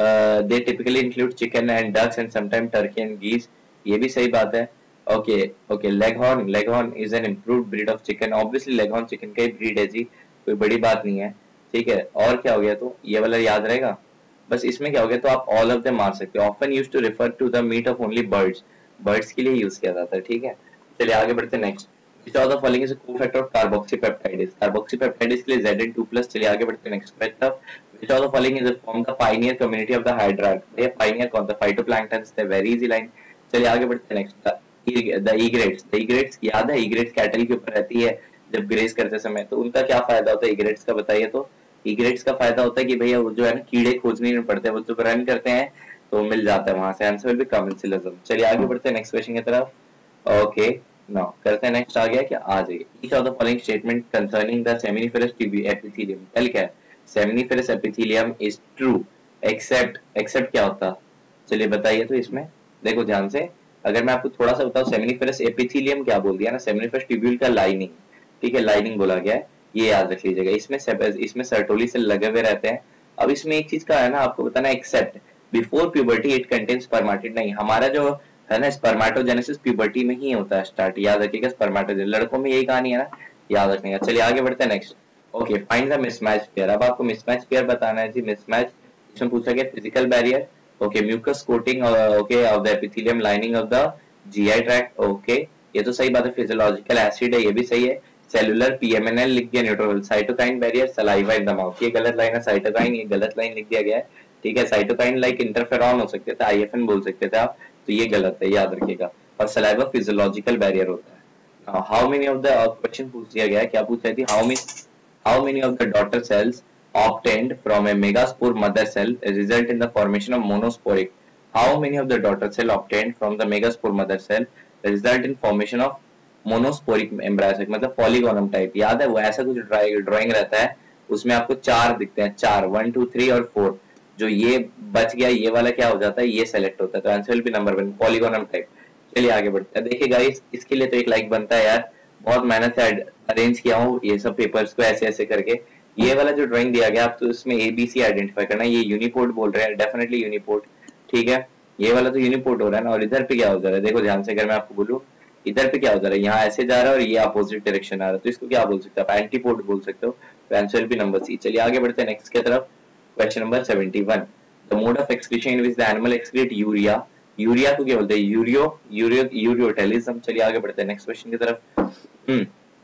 they typically include chicken and ducks and sometime turkey and geese, ये भी सही बात है। Okay okay, Leghorn Leghorn is an improved breed of chicken, obviously Leghorn chicken का ही ब्रीड है जी, कोई बड़ी बात नहीं है। ठीक है, और क्या हो गया, तो ये वाला याद रहेगा। बस इसमें क्या हो गया, तो आप ऑल ऑफ देम मार सकते हो। Often used to refer to the meat of only birds, birds के लिए यूज किया जाता है। ठीक है, चलिए आगे बढ़ते हैं next. Which of the following is a cofactor of carboxypeptides, carboxypeptides के लिए Z N टू प्लस। चलिए आगे बढ़ते हैं नेक्स्ट की तरफ। Which of the following is form the pioneer community of the hydrarch, ये पायनियर कौन सा, phytoplanktons, the very easy line. चलिए आगे बढ़ते हैं next. The egrets, the egrets याद है, ईग्रेट्स कैटल के ऊपर रहती है जब ग्रेज करते समय, तो उनका क्या फायदा होता है ईग्रेट्स का, बताइए। तो ईग्रेट्स का फायदा होता है कि भैया वो जो है ना कीड़े खोजने नहीं पड़ते, वो जब रन करते हैं तो मिल जाता है वहां से। Answer will be commensalism. चलिए आगे बढ़ते हैं नेक्स्ट क्वेश्चन की तरफ। ओके नाउ करते हैं नेक्स्ट, आ गया क्या, आ जाइए। Each of the following statement concerning the seminiferous epithelium, क्या लिखा है, seminiferous epithelium is true except, except क्या होता, चलिए बताइए। तो इसमें देखो ध्यान से, अगर मैं आपको थोड़ा सा बताऊं, सेमिनिफेरस एपिथेलियम क्या बोल दिया ना, सेमिनिफेरस ट्यूब्यूल का लाइनिंग, ठीक है, लाइनिंग बोला गया है, ये याद रख लीजिएगा। इसमें इसमें सर्टोली सेल लगे हुए रहते हैं। अब इसमें एक चीज का है ना आपको बताना, except before puberty it contains spermatid, नहीं, हमारा जो है ना स्पर्मेटोजेनेसिस प्यूबर्टी में ही होता है स्टार्ट, याद रखिएगा। स्पर्मेटोजेनेसिस लड़कों में यही कहानी है ना, याद रखने का। चलिए आगे बढ़ते हैं next. Okay, find the mismatch pair, अब आपको मिसमैच पेयर बताना है जी। मिसमैच इसमें पूछा गया physical barrier, okay, mucus coating, okay, of the epithelium lining of the GI tract, okay, ये तो सही बात है। फिजियोलॉजिकल एसिड है, ये भी सही है। सेलुलर पीएमएनएल लिख दिया, neutrophil, cytokine barrier, saliva in the mouth, ये गलत लाइन है। साइटोकाइन ये गलत लाइन लिख दिया गया है, ठीक है। साइटोकाइन लाइक इंटरफेरॉन हो सकते थे, आईएफएन बोल सकते थे आप, तो ये गलत है, याद रखिएगा। और सलाइवा फिजियोलॉजिकल बैरियर होता है। How many of the question पूछ दिया गया है, क्या पूछा थी, how many how many of the daughter cells obtained from a megaspore mother cell result in the formation of monosporic, how many of the daughter cell obtained from the megaspore mother cell result in formation of monosporic embryo sac, मतलब polygonum type, याद है वो ऐसा कुछ drawing रहता है, उसमें आपको चार दिखते हैं, चार, वन टू थ्री और फोर, जो ये बच गया ये वाला क्या हो जाता है, ये सेलेक्ट होता है, तो answer will be number one, polygonum type. चलिए आगे बढ़ते हैं। देखिए गाइस, इसके लिए तो एक लाइक बनता है यार, बहुत मेहनत से अरेंज किया हूँ ये सब पेपर्स को ऐसे ऐसे करके। ये वाला जो ड्राइंग दिया गया, आप तो इसमें एबीसी आइडेंटिफाई करना, ये यूनिपोर्ट बोल रहे हैं, डेफिनेटली यूनिपोर्ट, ठीक है, ये वाला तो यूनिपोर्ट हो रहा है ना। और इधर पे क्या हो जा रहा है, देखो ध्यान से, अगर मैं आपको बोलूं इधर पे क्या हो जा रहा है, यहाँ ऐसे जा रहा है और ये अपोजिट डायरेक्शन आ रहा है, तो इसको क्या बोल सकते हो आप, एंटीपोर्ट बोल सकते हो। तो आंसर भी नंबर सी। चलिए आगे बढ़ते हैं नेक्स्ट की तरफ। Question number seventy one, the mode of excretion in which the animal excrete urea, urea को क्या बोलते हैं, यूरियो यूरियो यूरियोटेलिज्म। चलिए आगे बढ़ते हैं नेक्स्ट क्वेश्चन की तरफ। हम्म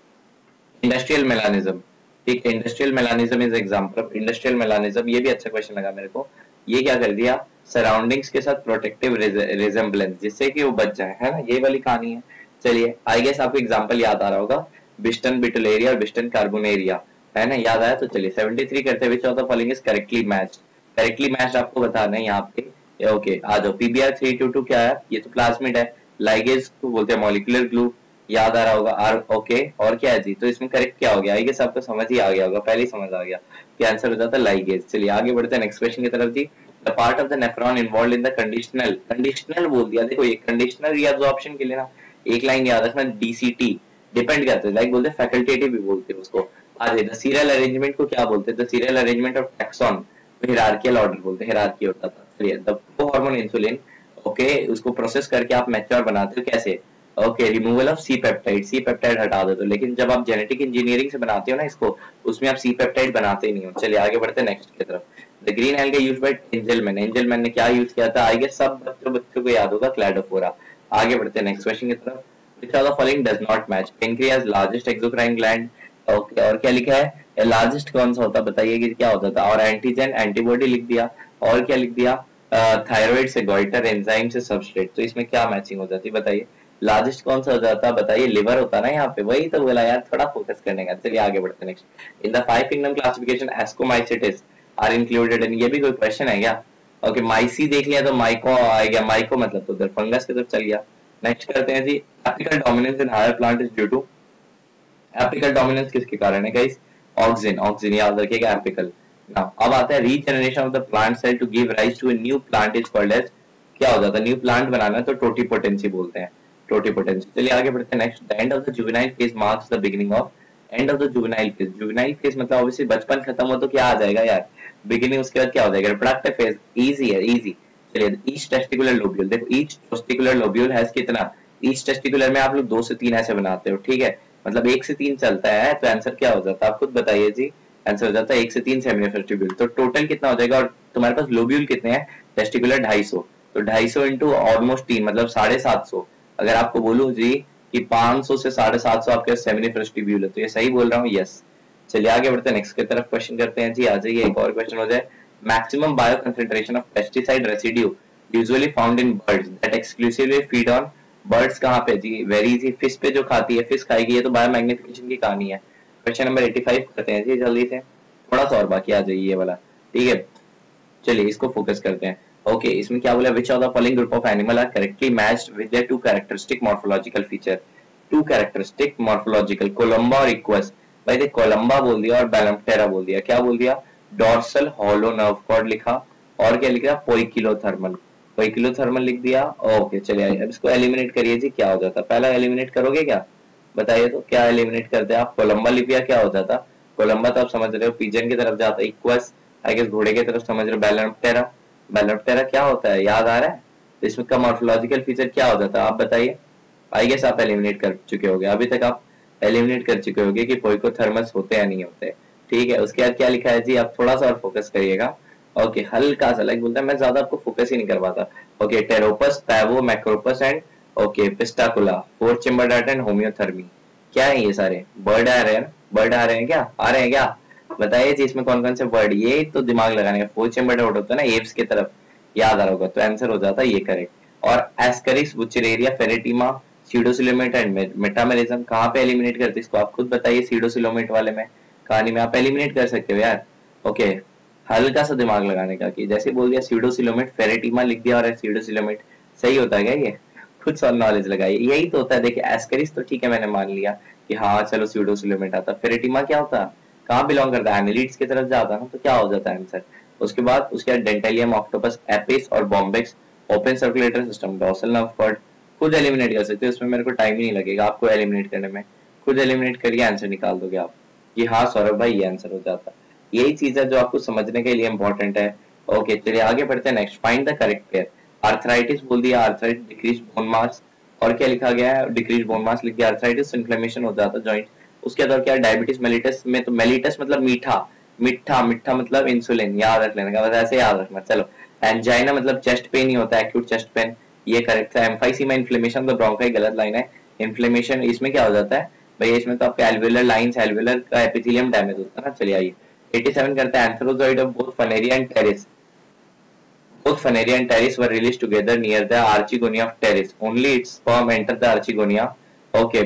इंडस्ट्रियल मेलानिज्म, ठीक है, industrial melanism is example of industrial melanism, ये भी अच्छा क्वेश्चन लगा मेरे को। ये क्या कर दिया, सराउंडिंग्स के साथ प्रोटेक्टिव रिजेम्बलेंस, जिससे कि वो बच जाए, है ना, ये वाली कहानी है। चलिए आई गेस आपको एग्जांपल याद आ रहा होगा, बिस्टन बिटुलेरिया और बिस्टन कार्बोनेरिया, है ना, याद आया। तो चलिए सेवेंटी थ्री करते हुए चौथा following is correctly matched, correctly matched आपको बताना है यहाँ पे। ओके आ जाओ, पीबीआर थ्री टू टू क्या है, ये तो प्लाज्मिड है, लाइगेज को बोलते हैं मॉलिक्यूलर ग्लू, याद आ रहा होगा, आर, ओके, और क्या है जी, तो इसमें करेक्ट क्या हो गया, आई गेस आपको समझ ही आ गया होगा, पहले ही समझ आ गया कि आंसर हो जाता है लाइगेज। चलिए आगे बढ़ते हैं नेक्स्ट क्वेश्चन की तरफ जी। The part of the nephron involved in the conditional, conditional बोल दिया, देखो ये कंडीशनल रीअब्जॉर्प्शन के लिए ना एक लाइन याद रखना, डीसीटी, डिपेंड करते हैं, लाइक बोलते हैं फैकल्टेटिव भी बोलते हैं उसको। आगे द सीरियल अरेंजमेंट को क्या बोलते हैं, the serial arrangement of taxon, hierarchical order बोलते हैं, हिरार्की होता था। चलिए द हार्मोन इंसुलिन, ओके, उसको प्रोसेस करके आप मैच्योर बनाते हो, कैसे, okay, removal of C peptide, C peptide हटा दो, तो लेकिन जब आप जेनेटिक इंजीनियरिंग से बनाते हो ना इसको, उसमें आप सी पेप्टाइड बनाते ही नहीं हो। चलिए आगे बढ़ते हैं नेक्स्ट की तरफ। The green alga used by Engelmann, Engelmann ने क्या यूज किया था, आई गेस सब बच्चों बच्चों को याद होगा, क्लैडोफोरा। आगे बढ़ते हैं नेक्स्ट क्वेश्चन की तरफ। Which of the following does not match, pancreas largest exocrine gland, okay, और क्या लिखा है, लार्जेस्ट कौन सा होता है बताइए कि क्या होता था, और एंटीजन एंटीबॉडी लिख दिया, और क्या लिख दिया, थायराइड से गॉइटर, एंजाइम से सबस्ट्रेट, तो इसमें क्या मैचिंग हो जाती है बताइए, लार्जेस्ट कौन सा हो जाता है बताइए, लिवर होता ना यहाँ पे, वही तो बोला यार, थोड़ा फोकस करने का। चलिए आगे बढ़ते हैं next. In the five kingdom classification ascomycetes are included in, ये भी कोई क्वेश्चन है क्या, ओके, माइसी देख लिया तो माइको आ गया, माइको मतलब तो उधर फंगस की तरफ चल गया। नेक्स्ट करते हैं जी, apical dominance in higher plant is due to, apical dominance किसके कारण है गाइस, ऑक्सिन, ऑक्सिन याद रखिएगा, एपिकल, नाउ अब आता है regeneration of the plant cell to give rise to a new plant is called as, क्या हो जाता है, न्यू प्लांट बनाना है तो टोटीपोटेंसी बोलते हैं, टोटीपोटेंसी। चलिए आगे बढ़ते हैं next. The end of the juvenile phase marks the beginning of, end of the juvenile phase, juvenile phase मतलब ऑब्वियसली बचपन खत्म हो तो क्या आ जाएगा यार, बिगिनिंग, उसके बाद क्या हो जाएगा, रिप्रोडक्टिव फेज। इजी है, इजी। चलिए ईच टेस्टिकुलर लोब्यूल, देखो ईच टेस्टिकुलर लोब्यूल हैज कितना, ईच टेस्टिकुलर में आप लोग दो से तीन ऐसे बनाते हो, ठीक है, मतलब एक से तीन चलता है, तो आंसर क्या हो जाता है आप खुद बताइए जी, आंसर हो जाता है एक से तीन सेमिनिफरस ट्यूब्यूल। तो टोटल कितना हो जाएगा, और तुम्हारे पास लोब्यूल कितने हैं, टेस्टिकुलर ढाई सौ, तो ढाई सौ इंटू ऑलमोस्ट तीन मतलब साढ़े सात सौ। अगर आपको बोलूं जी कि पाँच सौ से साढ़े सात सौ आपके सेमिनिफरस ट्यूब्यूल है, तो ये सही बोल रहा हूँ, यस। चलिए आगे बढ़ते हैं नेक्स्ट की तरफ, क्वेश्चन करते हैं जी, आ जाइए एक और क्वेश्चन हो जाए। Maximum bio concentration of pesticide residue usually found in birds that exclusively feed on, birds कहाँ पे जी, वेरी इजी, फिश पे जो खाती है, फिश खाएगी, ये तो बायो मैग्निफिकेशन की कहानी है। क्वेश्चन नंबर पचासी करते हैं जी जल्दी से, थोड़ा सा और बाकी आ जाइए ये वाला, ठीक है। चलिए इसको फोकस करते हैं। ओके okay, इसमें क्या बोला, which of the following group of animal are correctly matched with their two characteristic morphological feature, two characteristic morphological, Columba और इक्वस। भाई देख कोलंबा बोल दिया और बैलम्प्टेरा बोल दिया, क्या बोल दिया, डॉर्सल हॉलो नर्व कॉर्ड लिखा, और क्या लिख दिया, पोइकिलोथर्मल, पोइकिलोथर्मल लिख दिया। ओके चलिए अब इसको एलिमिनेट करिए जी, क्या हो जाता, पहला एलिमिनेट करोगे क्या, बताइए तो क्या एलिमिनेट करते हैं आप, कोलंबा लिख दिया, क्या हो जाता, कोलंबा तो आप समझ रहे हो पिजन की तरफ जाता है, इक्वस आई गेस घोड़े की तरफ समझ रहे हो, बैलम्प्टेरा, बैलम्प्टेरा क्या होता है याद आ रहा है, तो इसमें का मॉर्फोलॉजिकल फीचर क्या हो जाता है आप बताइए। आई गेस आप एलिमिनेट कर चुके होगे, अभी तक आप एलिमिनेट कर चुके होगे कि पोइकोथर्मस होते या नहीं होते, ठीक है। उसके बाद क्या लिखा है जी, आप थोड़ा सा और फोकस करिएगा। ओके हल्का सा लाइक बोलता है, मैं ज्यादा आपको फोकस ही नहीं करवाता। Okay Pteropus, Pavo, Macropus and okay Psittacula, four chamber data and homeothermy, क्या है ये सारे बर्ड आ रहे हैं, बर्ड आ रहे हैं क्या, आ रहे हैं क्या, बताइए जी इसमें कौन कौन से वर्ड, ये तो दिमाग लगाने का, फोर चेम्बर डाटा होता है ना एव्स की तरफ, याद आ रहा होगा, तो आंसर हो जाता है ये करेक्ट। और Ascaris, Wuchereria, Pheretima, pseudocoelomate and metamerism कहाँ पे एलिमिनेट करते हैं इसको आप खुद बताइए, सीडोसिलोमेट वाले में कहानी में आप एलिमिनेट कर सकते हो यार। ओके हल्का सा दिमाग लगाने का, कि जैसे बोल दिया सीडोसिलोमेट, फेरेटिमा लिख दिया और सीडोसिलोमेट, सही होता है क्या ये, खुद सा नॉलेज लगाइए, यही तो होता है। देखिए एस्करिस तो ठीक है मैंने मान लिया कि हाँ चलो सीडोसिलोमेट आता, फेरेटिमा क्या होता है, कहाँ बिलोंग करता है, एनिलिड्स की तरफ जाता है ना, तो क्या हो जाता है आंसर। उसके बाद उसके बाद डेंटेलियम, ऑक्टोपस, एपिस और Bombyx, open circulatory system, dorsal nerve cord, खुद एलिमिनेट कर सकते हो, इसमें मेरे को टाइम ही नहीं लगेगा आपको एलिमिनेट करने में, खुद एलिमिनेट करिए आंसर निकाल दोगे आप, कि हाँ सौरभ भाई ये आंसर हो जाता है। यही चीज है जो आपको समझने के लिए इंपॉर्टेंट है। ओके चलिए आगे बढ़ते हैं next, find the correct pair. Arthritis बोल दिया, आर्थराइटिस डिक्रीज बोन मास, और क्या लिखा गया है, डिक्रीज बोन मास लिख दिया, आर्थराइटिस इन्फ्लेमेशन हो जाता है जॉइंट। उसके बाद क्या, डायबिटीज मेलिटस में, तो मेलिटस मतलब मीठा, मिठा मिठा मतलब इंसुलिन, याद रख लेने का, बस ऐसे याद रखना चलो। एंजाइना मतलब चेस्ट पेन ही होता है, एक्यूट चेस्ट पेन, ये करेक्ट है। एम्फाइसीमा इन्फ्लेमेशन तो ब्रोंकाई गलत लाइन है, इन्फ्लेमेशन इसमें क्या हो जाता है भैया, इसमें तो आपके एल्वेलर लाइंस, एल्वेलर का एपिथेलियम डैमेज होता है ना। चलिए आइए सत्तासी करते हैं, antherozoid of both Funaria and Pteris, both Fanaria and Terrace were released together near the archigonia of Terrace. Only its sperm entered the archigonia. Okay.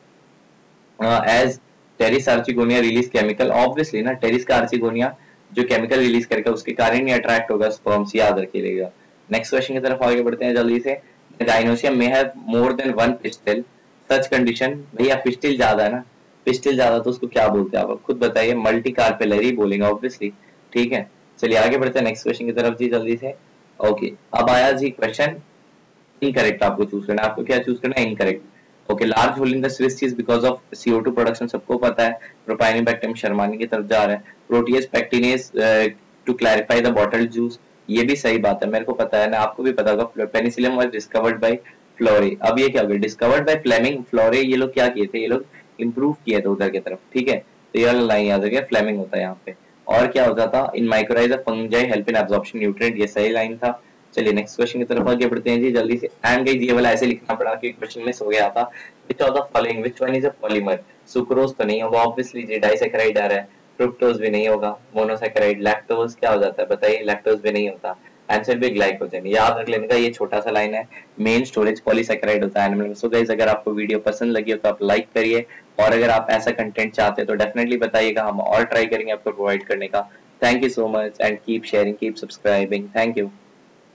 Uh, as Terrace archigonia release chemical, obviously ना Terrace का archigonia जो chemical release करके उसके कारण ही attract होगा sperms, याद रखिएगा। Next question की तरफ आगे बढ़ते हैं जल्दी से। Gynoecium may have more than one pistil. Such condition, भैया पिस्टिल ज्यादा है ना, पिस्टिल ज्यादा तो उसको क्या बोलते हैं आप खुद बताइए, मल्टी कार्पेलरी बोलेंगे ऑब्वियसली, ठीक है। चलिए आगे बढ़ते हैं नेक्स्ट क्वेश्चन की तरफ जी जल्दी से। ओके अब आया जी क्वेश्चन, इनकरेक्ट आपको चूज करना है, आपको क्या चूज करना है, incorrect. Okay large hole in the Swiss cheese because of C O two production, सबको पता है, प्रोपाइनोबैक्टीरियम शर्मानी की तरफ जा रहा है, protease pectinase to clarify the bottle juice, ये भी सही बात है, मेरे को पता है ना, आपको भी पता होगा, Penicillium was discovered by Florey. अब ये क्या हो गया, डिस्कवर्ड बाय फ्लेमिंग, फ्लोरे ये लोग क्या किए थे, ये लोग इंप्रूव किए थे उधर की तरफ, ठीक है, तो ये वाला लाइन याद रखिए, फ्लेमिंग होता है यहाँ पे। और क्या होता था, in mycorrhiza fungi help in absorption nutrient, ये सही लाइन था। चलिए नेक्स्ट क्वेश्चन की तरफ आगे बढ़ते हैं जी जल्दी से। एंड गाइस ये वाला ऐसे लिखना पड़ा कि क्वेश्चन मिस हो गया था, which of the following, which one is a polymer, sucrose तो नहीं होगा ऑब्वियसली जी, डाइसैकेराइड आ रहा है, फ्रुक्टोज भी नहीं होगा, मोनोसैकेराइड, लैक्टोज क्या हो जाता है बताइए, लैक्टोज भी नहीं होता, आंसर भी ग्लाइकोजन, याद रख लेने का, ये छोटा सा लाइन है, मेन स्टोरेज पॉलीसैकेराइड होता है एनिमल में। सो गाइस अगर आपको वीडियो पसंद लगी हो तो आप लाइक करिए, और अगर आप ऐसा कंटेंट चाहते हैं तो डेफिनेटली बताइएगा, हम और ट्राई करेंगे आपको प्रोवाइड करने का। Thank you so much and keep sharing, keep subscribing, thank you.